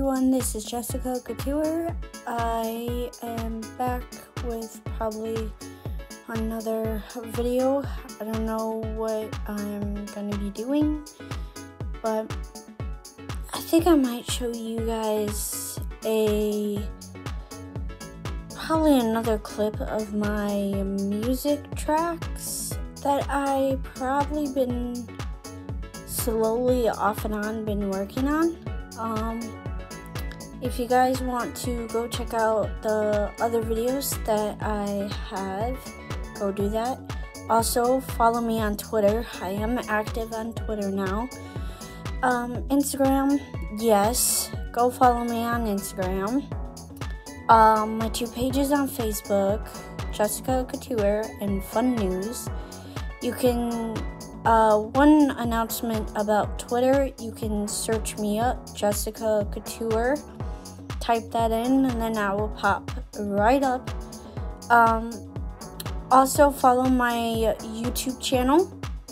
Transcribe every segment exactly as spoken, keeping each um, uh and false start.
everyone, this is Jessica Couture. I am back with probably another video. I don't know what I'm going to be doing, but I think I might show you guys a probably another clip of my music tracks that I probably been slowly off and on been working on. Um, if you guys want to go check out the other videos that I have, go do that. Also, follow me on Twitter. I am active on Twitter now. Um, Instagram, yes, go follow me on Instagram. Um, my two pages on Facebook, Jessica Couture and Fun News. You can Uh, one announcement about Twitter, you can search me up, Jessica Couture, type that in, and then I will pop right up. Um, also, follow my YouTube channel,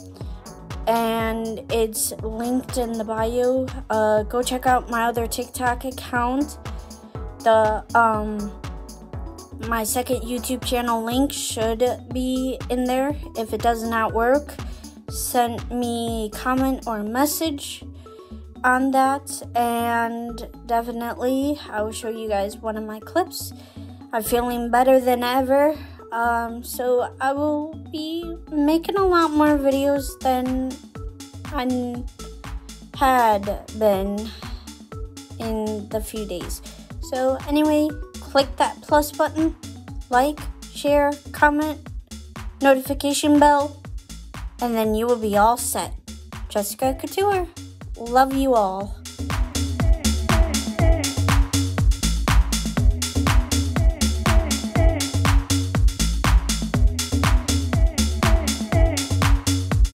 and it's linked in the bio. Uh, go check out my other TikTok account. The, um, my second YouTube channel link should be in there. If it does not work, send me a comment or a message on that, and definitely I will show you guys one of my clips. I'm feeling better than ever, um, so I will be making a lot more videos than I had been in the few days. So anyway, click that plus button, like, share, comment, notification bell, and then you will be all set. Jessica Couture. Love you all.